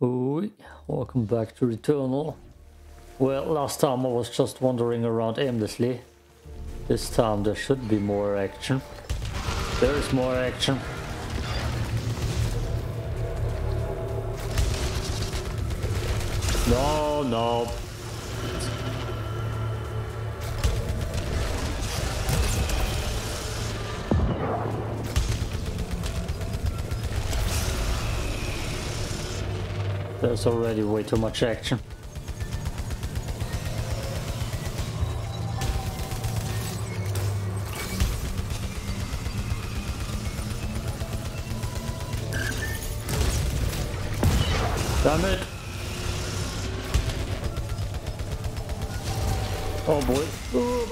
Oi, welcome back to Returnal. Well, last time I was just wandering around aimlessly. This time there should be more action. There is more action. No, no. There's already way too much action. Damn it! Oh boy. Ooh.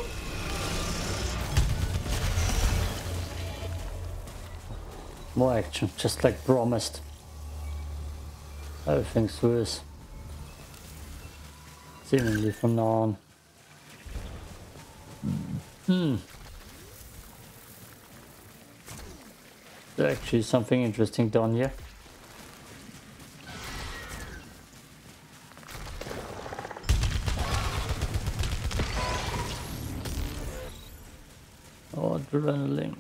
More action, just like promised. Everything's worse. Seemingly from now on. There's actually something interesting done here. Adrenaline.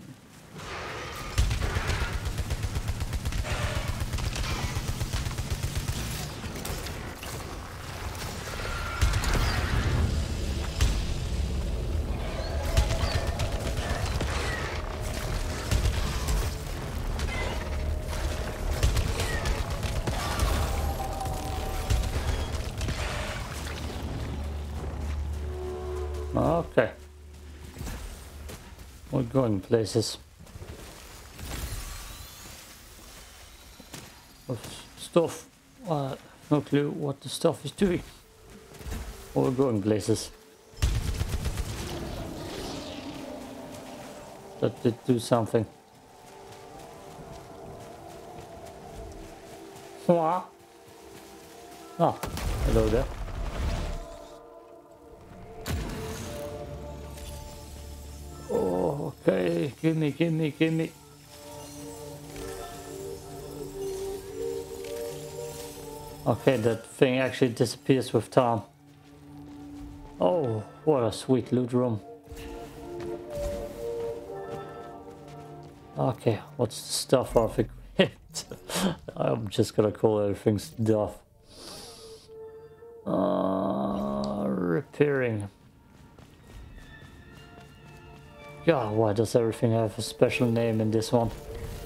Okay. We're going places. With stuff. No clue what the stuff is doing. We're going places. That did do something. Ah, hello there. Oh, okay, gimme. Okay, that thing actually disappears with time. Oh, what a sweet loot room. Okay, what's the stuff of it? I'm just gonna call everything stuff. Repairing. God, why does everything have a special name in this one?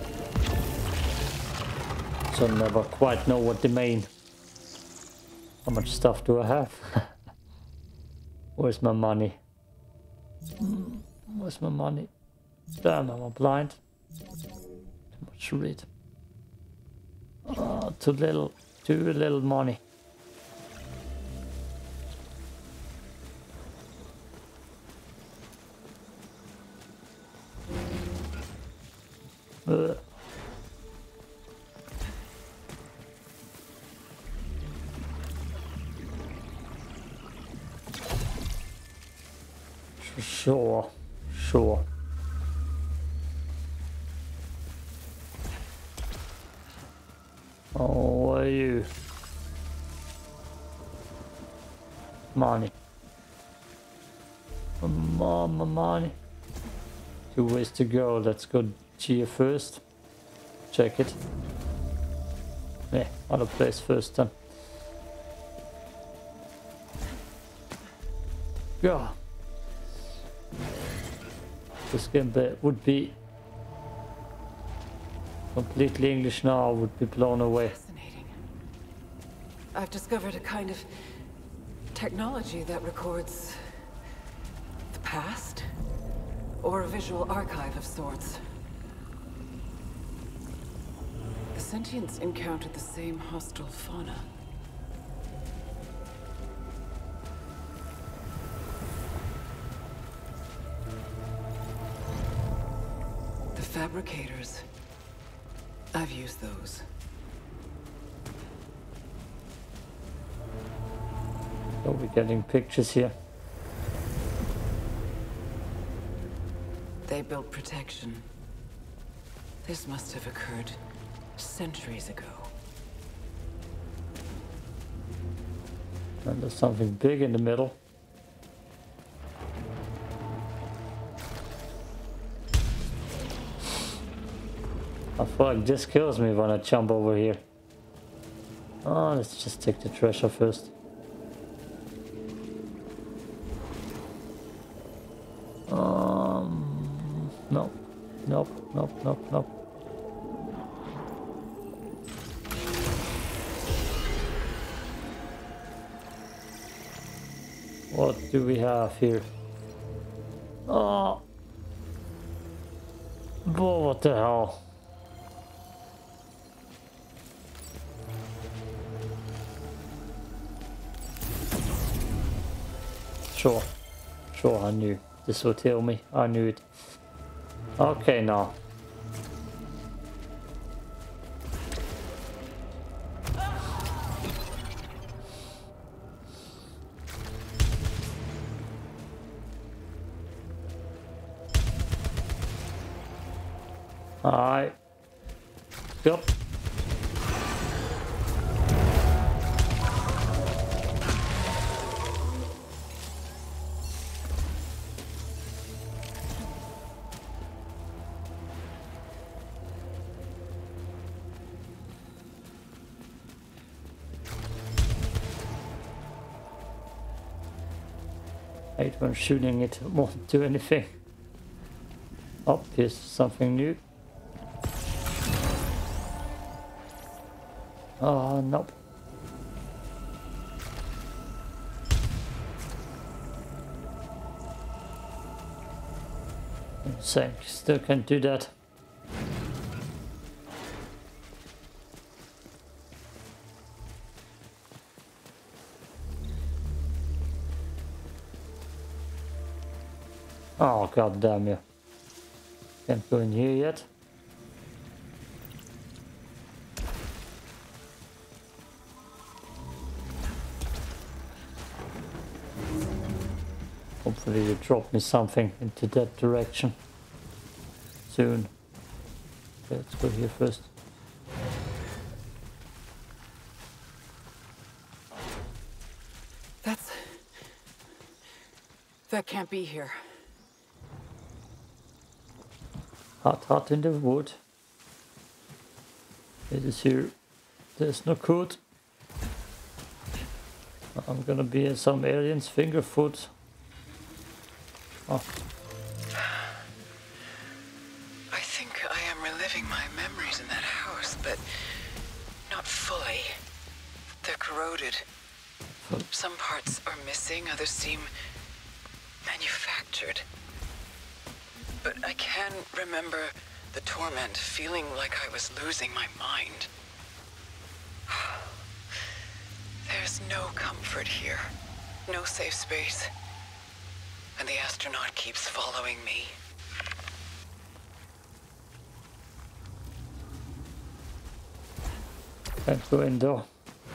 So I never quite know what they mean. How much stuff do I have? Where's my money? Where's my money? Damn, am I blind? Too much to read. Too little money. Sure. Oh, what are you? Money. Mama, money. 2 ways to go. Let's go here first. Check it. Yeah, other place first then. Yeah. This game would be completely English now, would be blown away. Fascinating. I've discovered a kind of technology that records the past, or a visual archive of sorts. The sentients encountered the same hostile fauna. The fabricators. I've used those. So we're getting pictures here. They built protection. This must have occurred centuries ago. And there's something big in the middle. I feel like this kills me when I jump over here. Oh, let's just take the treasure first. Nope. Nope, nope, nope, nope. What do we have here? Oh! Whoa, what the hell? Sure. Sure, I knew. This would heal me. I knew it. Okay, now. Alright. Yep. I hate when shooting it won't do anything. Oh, here's something new. Oh, nope. Same, still can't do that. Oh, god damn you. Can't go in here yet. Hopefully you drop me something into that direction soon. Okay, let's go here first. That can't be here. Hot in the wood. It is here. There's no code. I'm gonna be in some alien's finger foot. Oh. I think I am reliving my memories in that house, but not fully. They're corroded. Some parts are missing, others seem manufactured. But I can remember the torment, feeling like I was losing my mind. There's no comfort here, no safe space. And the astronaut keeps following me. Can't go in though.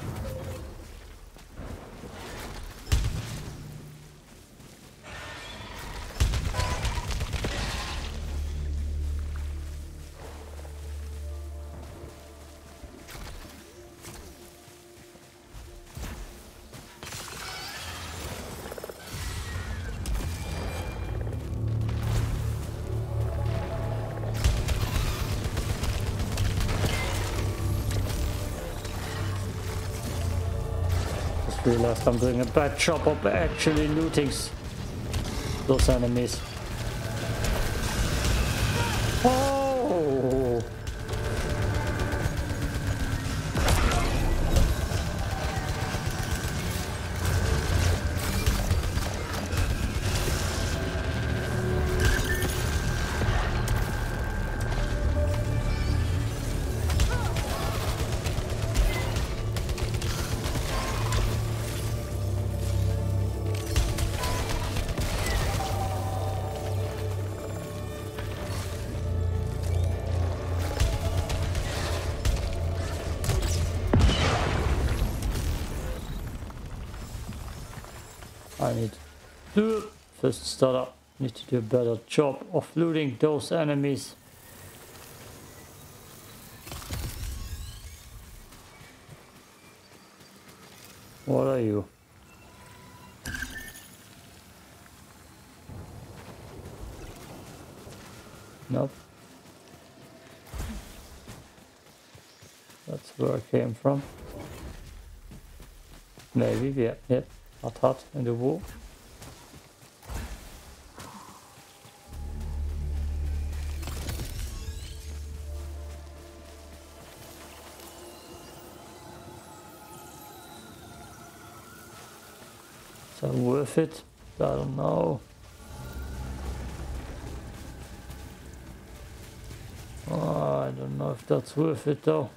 Realized I'm doing a bad job of actually looting those enemies. Oh! I need to first start up. Need to do a better job of looting those enemies. What are you? Nope. That's where I came from. Maybe, yeah, yep. Hot in the wall. Is that worth it? I don't know. Oh, I don't know if that's worth it though.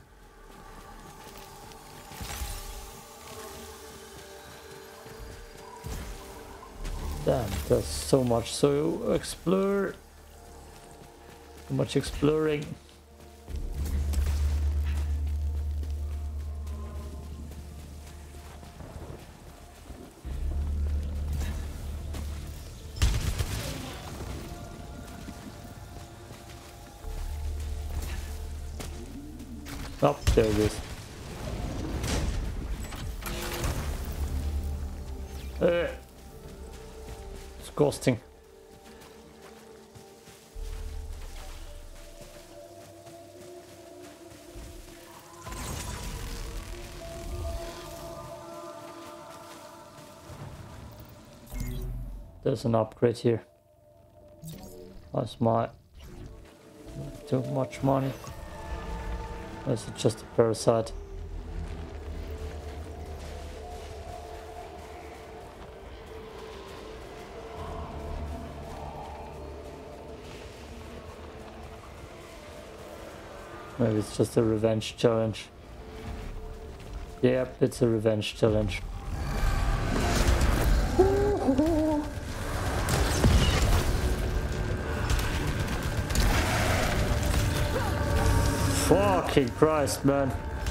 Damn, there's so much to explore. So much exploring. Oh, there it is. Disgusting. There's an upgrade here. That's my too much money. Or is it just a parasite? Maybe it's just a revenge challenge. Yep, it's a revenge challenge. Fucking Christ, man.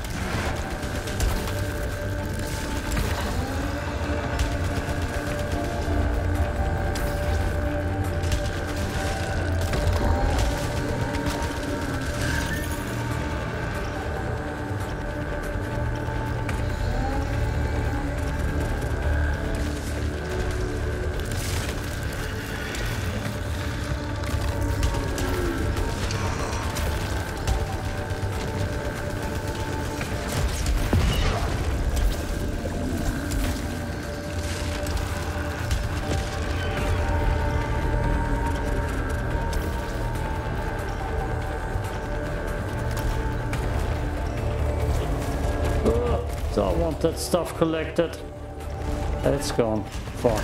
So I want that stuff collected. It's gone. Fuck.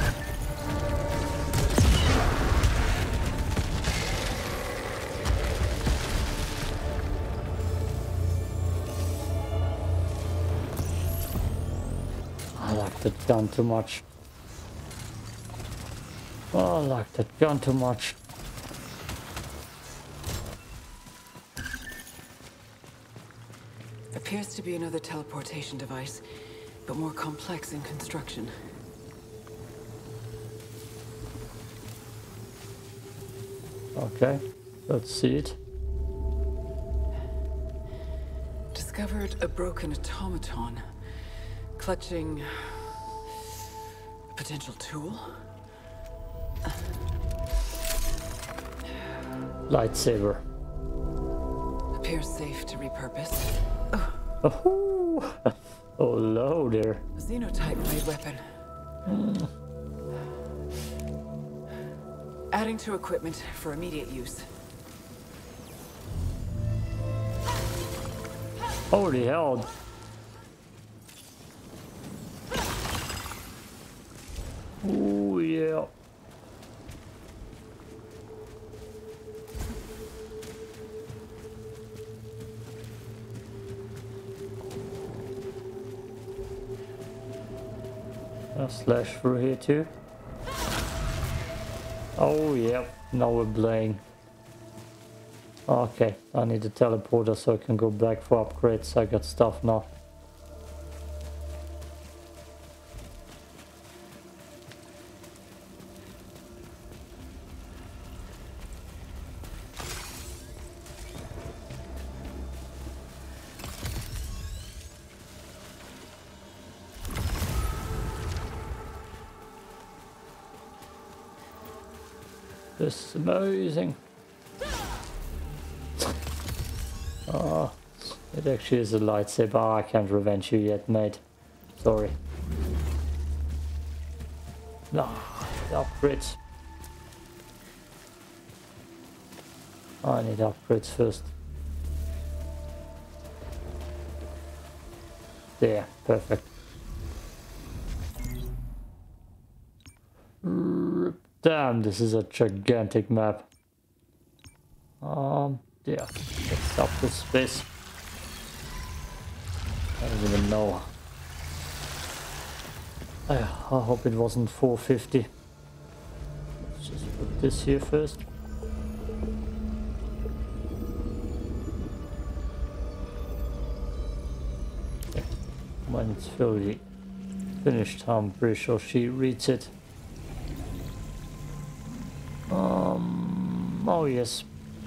I like that gun too much. Oh, I like that gun too much. Appears to be another teleportation device, but more complex in construction. Okay, let's see it. Discovered a broken automaton, clutching a potential tool. Lightsaber. Appears safe to repurpose. Oh, hello there. Xenotype blade weapon. Adding to equipment for immediate use. Holy hell. Oh yeah. A slash through here too. Oh yeah, now we're playing. Okay, I need a teleporter so I can go back for upgrades. I got stuff now. This is amazing. It actually is a lightsaber. Oh, I can't revenge you yet, mate. Sorry. No, upgrades. I need upgrades first. There, perfect. Damn, this is a gigantic map. Yeah, let's up this space. I don't even know. I hope it wasn't 450. Let's just put this here first. Okay. When it's fully finished, I'm pretty sure she reads it. Oh yes.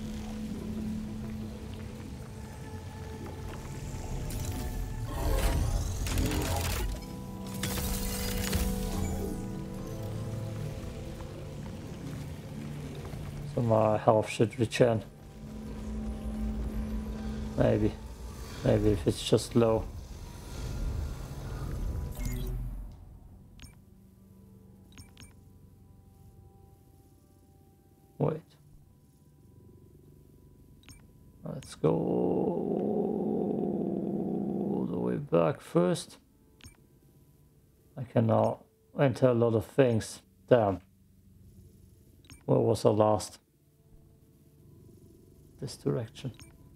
So my health should return. Maybe if it's just low. Wait. Let's go all the way back first. I can now enter a lot of things. Damn. Where was I last? This direction.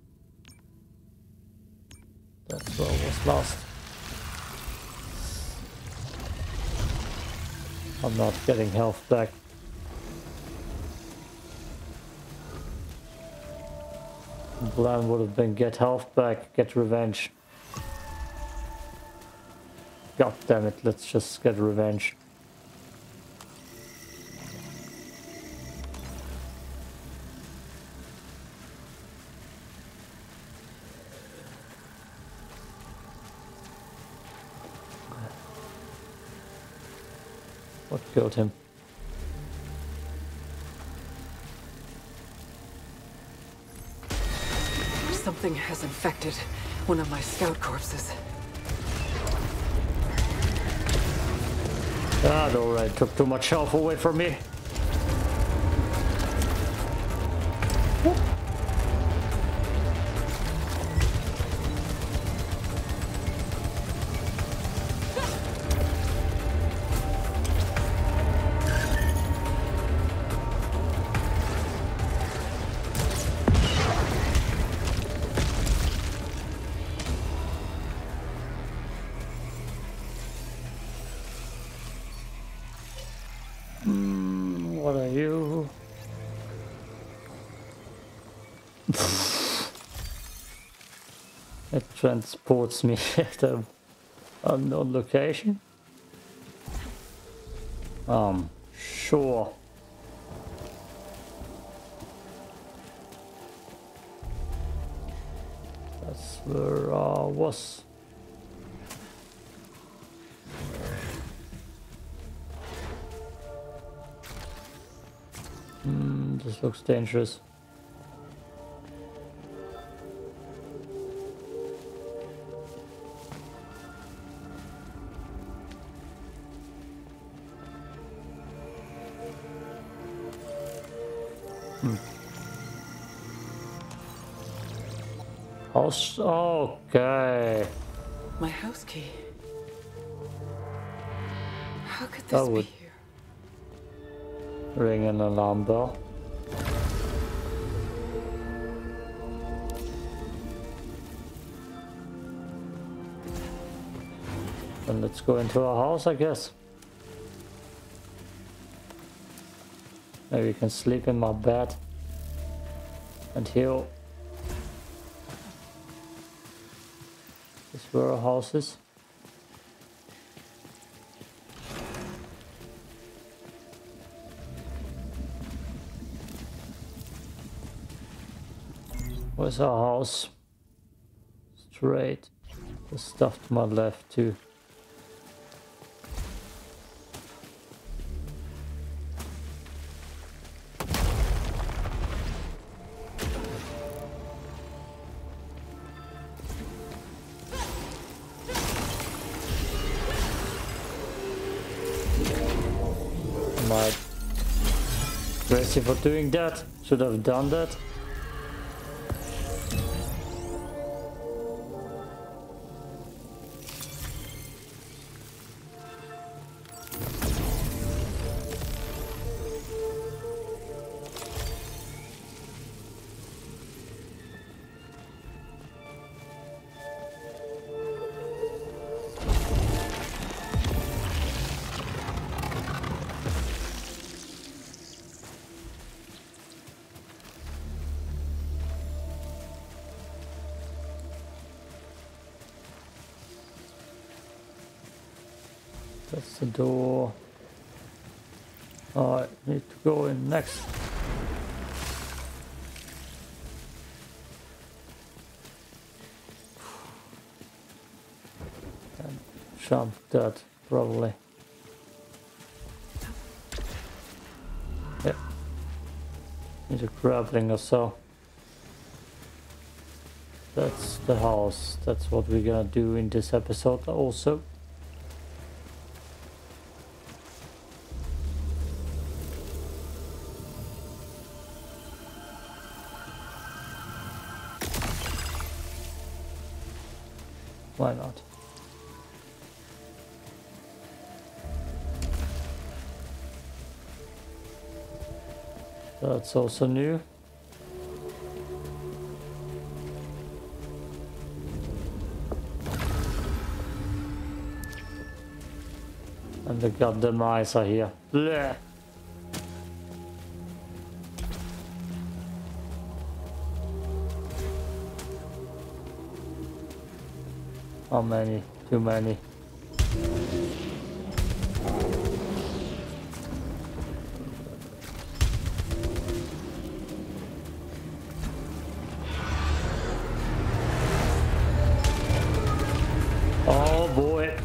That's where I was last. I'm not getting health back. The plan would have been get health back, get revenge. God damn it, let's just get revenge. What killed him? Something has infected one of my scout corpses. That alright, took too much health away from me. Whoop. What are you? It transports me at an unknown location. Sure. That's where I was. This looks dangerous. House. Okay. My house key. How could That this be would here? ring an alarm bell. Then let's go into our house, I guess. Maybe you can sleep in my bed and heal. This is where our house is. Where's our house? Straight. The stuff to my left too. My crazy for doing that. Should have done that. That's the door. I need to go in next. And jump that, probably. Yeah. Need a grappling or so. That's the house. That's what we're gonna do in this episode also. Why not? That's also new. And the goddamn eyes are here. Blech. How many? Too many. Oh boy.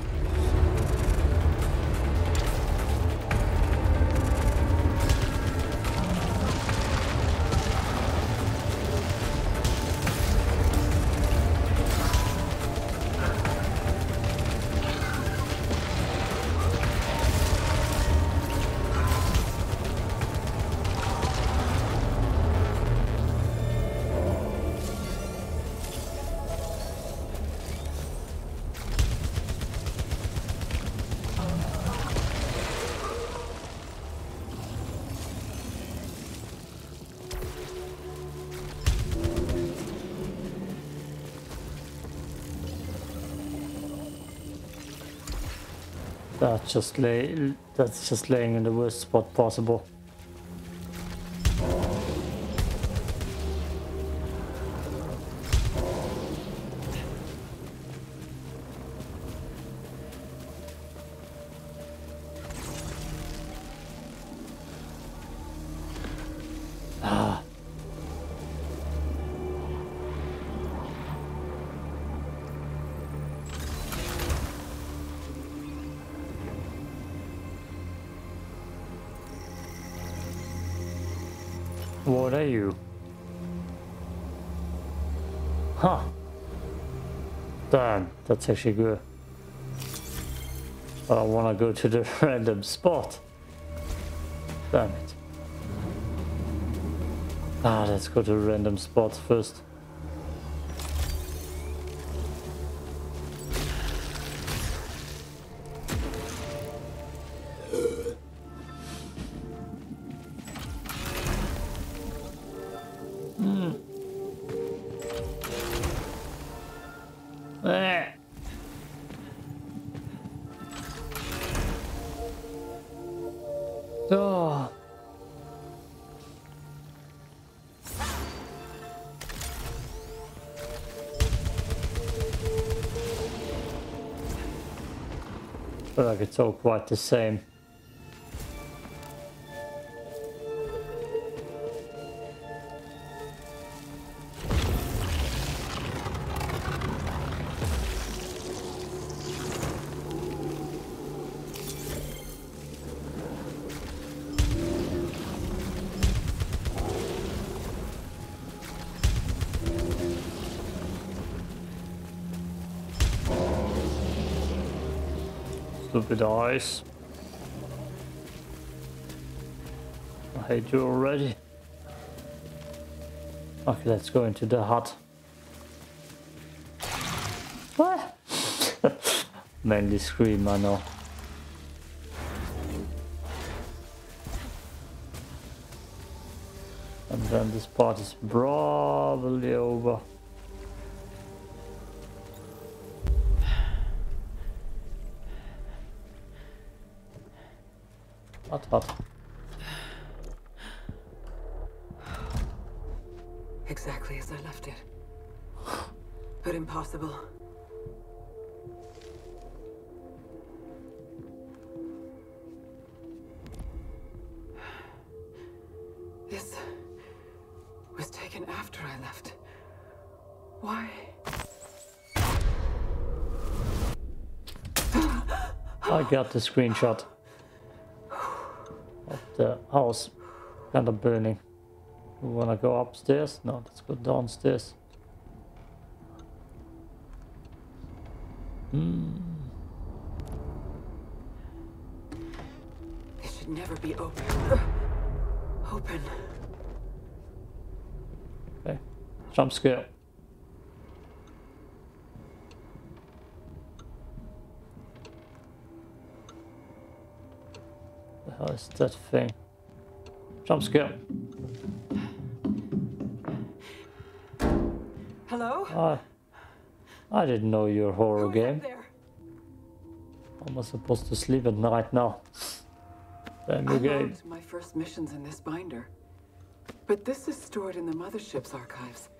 That's just laying in the worst spot possible. Ah. What are you? Huh. Damn, that's actually good. But I want to go to the random spot. Damn it. Ah, let's go to a random spot first. Oh. Feel like it's all quite the same. Stupid eyes. hate you already. Okay, let's go into the hut. What? Mainly scream, I know. And then this part is probably over. Hut. Exactly as I left it. But impossible. This was taken after I left. Why? I got the screenshot of the house kind of burning. We wanna go upstairs? No, let's go downstairs. It should never be open. Open. Okay, jump scare. The hell is that thing? Jump scare. Hello? I didn't know you're a horror Who's game. up there? How am I supposed to sleep at night now? Damn I you game. logged my first missions in this binder. But this is stored in the mothership's archives.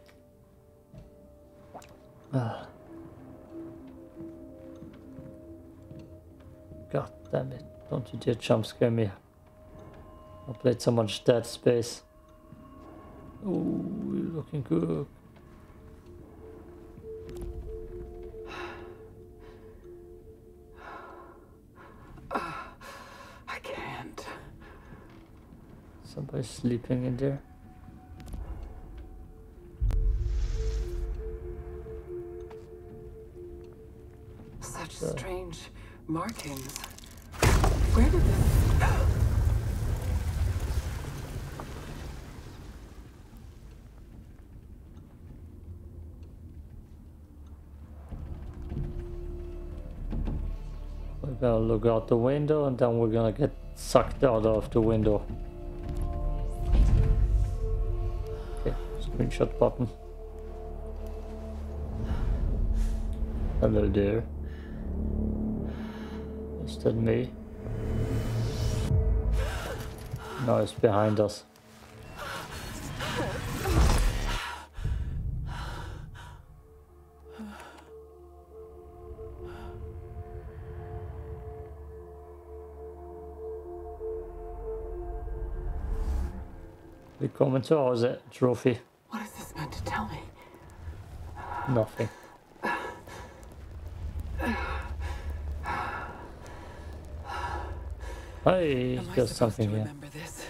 God damn it. Don't you dare jump scare me. I played so much Dead Space. Ooh, you're looking good. I can't. Somebody's sleeping in there. Such strange markings. Where did this... We're gonna look out the window and then we're gonna get sucked out of the window. Okay, screenshot button. Hello there. Is that me? No, it's behind us. We come into our trophy. What is this meant to tell me? Nothing. Hey, Am I there's supposed something to here. remember this?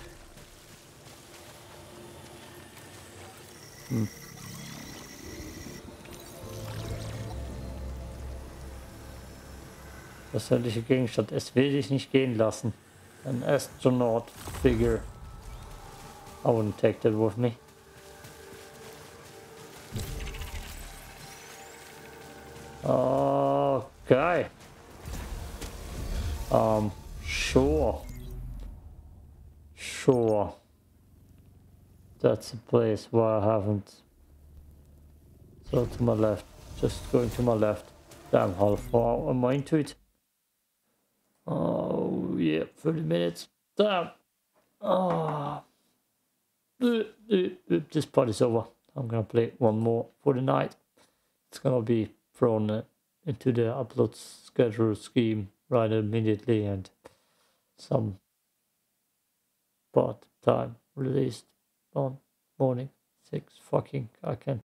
Persönliche Gegenstand. Es will dich nicht gehen lassen. An astronaut figure. I wouldn't take that with me. Okay. Sure. Sure. That's a place where I haven't. So to my left. Just going to my left. Damn, how far am I into it? Oh, yeah, 30 minutes. Damn. Oh. This part is over. I'm gonna play one more for the night. It's gonna be thrown into the upload schedule scheme right immediately, and some part time released on morning 6. Fucking, I can't